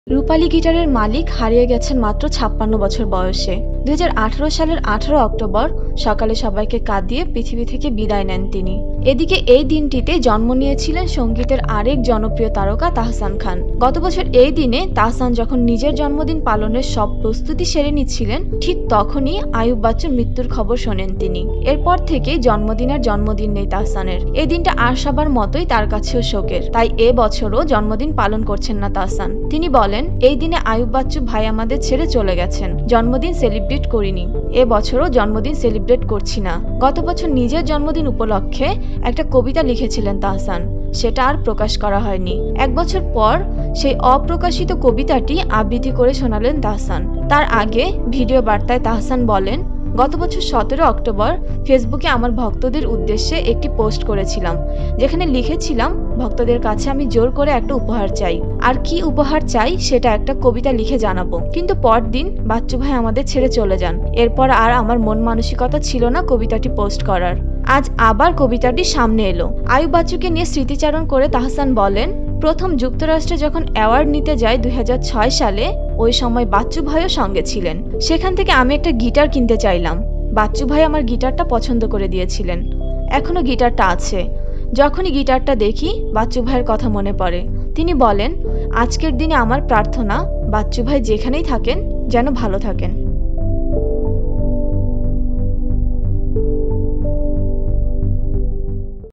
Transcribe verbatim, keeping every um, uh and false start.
রূপালী গিটারের মালিক হারিয়ে গেছেন মাত্র ছাপ্পান্ন বছর বয়সে। দুই হাজার আঠারো সালের আঠারো অক্টোবর সকালে সবাইকে কাঁদিয়ে পৃথিবী থেকে বিদায় নেন তিনি। এদিকে এই দিনটিতে জন্ম নিয়েছিলেন সঙ্গীতের আরেক জনপ্রিয় তারকা তাহসান খান। গত বছর এই দিনে তাহসান যখন নিজের জন্মদিন পালনের সব প্রস্তুতি সেরে নিচ্ছিলেন, ঠিক তখনই আইয়ুব বাচ্চুর মৃত্যুর খবর শোনেন তিনি। এরপর থেকেই জন্মদিন আর জন্মদিন নেই তাহসানের। এই দিনটা আর সবার মতোই তার কাছেও শোকের, তাই এ বছরও জন্মদিন পালন করছেন না তাহসান। তিনি বলেন, এই দিনে আইয়ুব বাচ্চু ভাই আমাদের ছেড়ে চলে গেছেন, জন্মদিন সেলিব্রেট করিনি, এ বছরও জন্মদিন সেলিব্রেট করছি না। গত বছর নিজের জন্মদিন উপলক্ষে একটা কবিতা লিখেছিলেন তাহসান, সেটা আর প্রকাশ করা হয়নি। এক বছর পর সেই অপ্রকাশিত কবিতাটি আবৃত্তি করে শোনালেন তাহসান। তার আগে ভিডিও বার্তায় তাহসান বলেন, গত বছর সতেরো অক্টোবর ফেসবুকে আমার ভক্তদের উদ্দেশ্যে একটি পোস্ট করেছিলাম, যেখানে লিখেছিলাম ভক্তদের কাছে আমি জোর করে একটা উপহার চাই, আর কি উপহার চাই সেটা একটা কবিতা লিখে জানাবো। কিন্তু পরদিন বাচ্চু ভাই আমাদের ছেড়ে চলে যান। এরপর আর আমার মন মানসিকতা ছিল না কবিতাটি পোস্ট করার। আজ আবার কবিতাটি সামনে এলো। আইয়ুব বাচ্চুকে নিয়ে স্মৃতিচারণ করে তাহসান বলেন, প্রথম যুক্তরাষ্ট্রে যখন অ্যাওয়ার্ড নিতে যায় দুই হাজার ছয় সালে, ওই সময় বাচ্চু ভাইও সঙ্গে ছিলেন। সেখান থেকে আমি একটা গিটার কিনতে চাইলাম, বাচ্চু ভাই আমার গিটারটা পছন্দ করে দিয়েছিলেন। এখনো গিটারটা আছে। যখনই গিটারটা দেখি বাচ্চু ভাইয়ের কথা মনে পড়ে। তিনি বলেন, আজকের দিনে আমার প্রার্থনা বাচ্চু ভাই যেখানেই থাকেন যেন ভালো থাকেন।